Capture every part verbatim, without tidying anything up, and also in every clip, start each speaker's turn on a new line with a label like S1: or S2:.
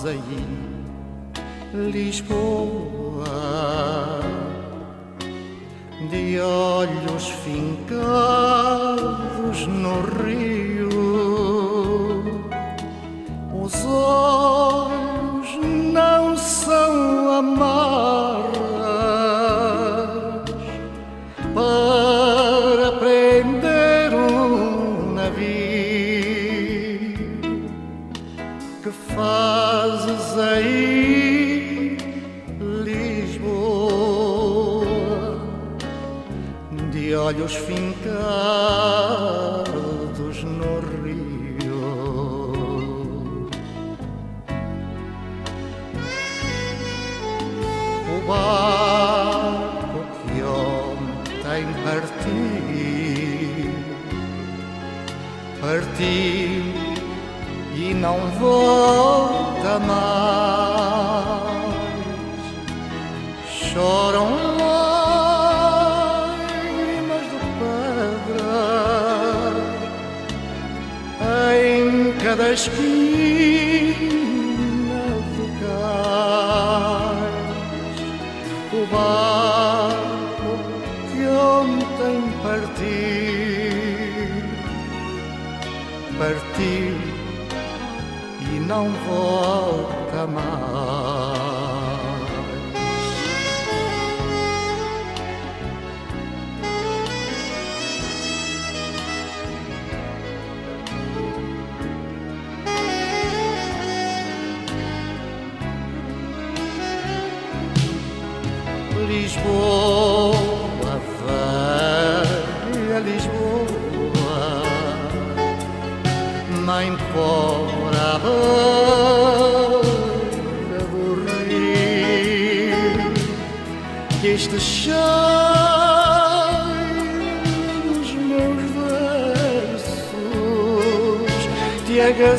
S1: aí, Lisboa, de olhos fincados no rio. Os olhos não são amarras para prender um navio. Que fazes aí, Lisboa, de olhos fincados no rio? O barco que ontem partiu, partiu e não volta mais. Choram lágrimas de pedra em cada esquina do cais. O barco que ontem partiu, partiu e não volta mais. Lisboa, velha Lisboa, mãe pobre à beira do rio, que este cheiro dos meus versos te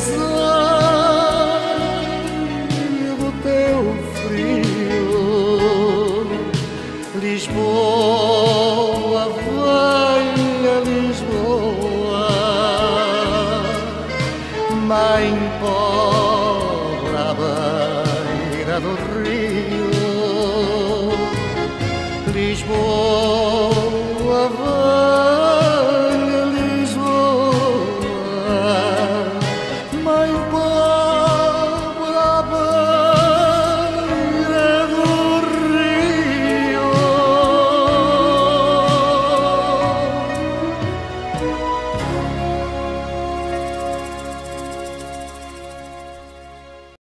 S1: agasalhe do teu frio. Lisboa, velha Lisboa, mãe pobre à beira do rio. Lisboa,